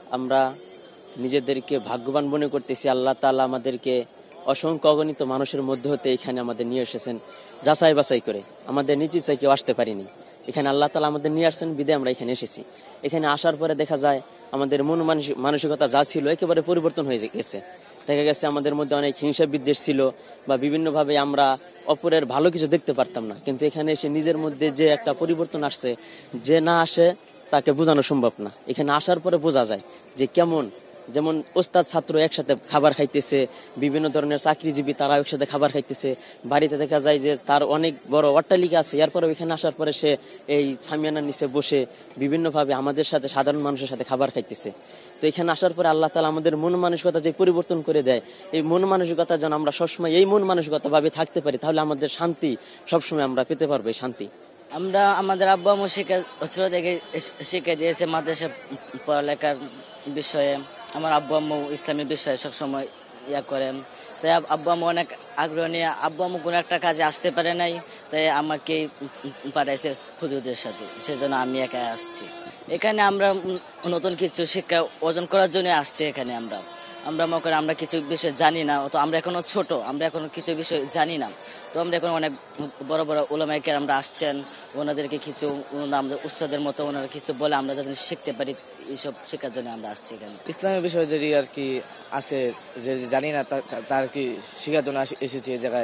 আমরা নিজেদেরকে ভাগ্যবান মনে করতেছি। আল্লাহ তাআলা আমাদেরকে অসংখ্য অগণিত মানুষের মধ্যে হতে এখানে আমাদের নিয়ে এসেছেন যাচাই বাছাই করে। আমাদের নিজ ইচ্ছায় কেউ আসতে পারিনি, এখানে আল্লাহ তাআলা আমাদের নিয়ে আসছেন বিদে আমরা এখানে এসেছি। এখানে আসার পরে দেখা যায় আমাদের মন মানসিকতা যা ছিল একেবারে পরিবর্তন হয়ে গেছে। দেখা গেছে আমাদের মধ্যে অনেক হিংসা বিদ্বেষ ছিল বা বিভিন্নভাবে আমরা অপরের ভালো কিছু দেখতে পারতাম না, কিন্তু এখানে এসে নিজের মধ্যে যে একটা পরিবর্তন আসছে, যে না আসে তাকে বোঝানো সম্ভব না। এখানে আসার পরে বোঝা যায় যে কেমন, যেমন ওস্তাদ ছাত্র একসাথে খাবার খাইতেছে, বিভিন্ন ধরনের চাকরিজীবী তারা একসাথে খাবার খাইতেছে। বাড়িতে দেখা যায় যে তার অনেক বড় অট্টালিকা আছে, এরপরে এখানে আসার পরে সে এই সামিয়ানার নিচে বসে বিভিন্নভাবে আমাদের সাথে সাধারণ মানুষের সাথে খাবার খাইতেছে। তো এখানে আসার পরে আল্লাহ তাআলা আমাদের মন মানসিকতা যে পরিবর্তন করে দেয়, এই মন মানসিকতা যেন আমরা সবসময় এই মন মানসিকতা ভাবে থাকতে পারি, তাহলে আমাদের শান্তি সবসময় আমরা পেতে পারবো। এই শান্তি আমরা আমাদের আব্বু আম্মু ছোট থেকে শিখে দিয়েছে মাদ্রাসা পড়ালেখার বিষয়ে। আমার আব্বু আম্মু ইসলামী বিষয়ে সবসময় করেন, তাই আব্বু আম্মু অনেক আগ্রহ নিয়ে, আব্বু আম্মু কোনো একটা কাজে আসতে পারে নাই, তাই আমাকে পাঠাইছে হুজুরদের সাথে, সেজন্য আমি একা আসছি। এখানে আমরা নতুন কিছু শিক্ষা অর্জন করার জন্য আসছি। এখানে আমরা মনে করি আমরা কিছু বিষয় জানি না, তো আমরা এখনো ছোট, আমরা এখনো কিছু বিষয় জানি না। তো আমরা এখন অনেক বড় বড় উলামায়ে কেরামরা আসছেন, ওনাদেরকে কিছু আমাদের উস্তাদের মতো ওনারা কিছু বলে আমরা যাতে শিখতে পারি, এইসব শেখার জন্য আমরা আসছি এখানে। ইসলামের বিষয় যদি আর কি আছে যে জানি না তার কি শেখার জন্য এসেছি এই জায়গায়।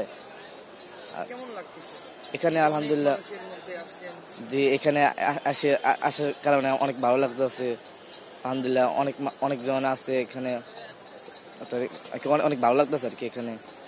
এখানে আলহামদুলিল্লাহ যে এখানে আসার কারণে অনেক ভালো লাগতেছে। আলহামদুলিল্লাহ অনেকজন আছে এখানে, অনেক ভালো লাগতেছে আর কি এখানে।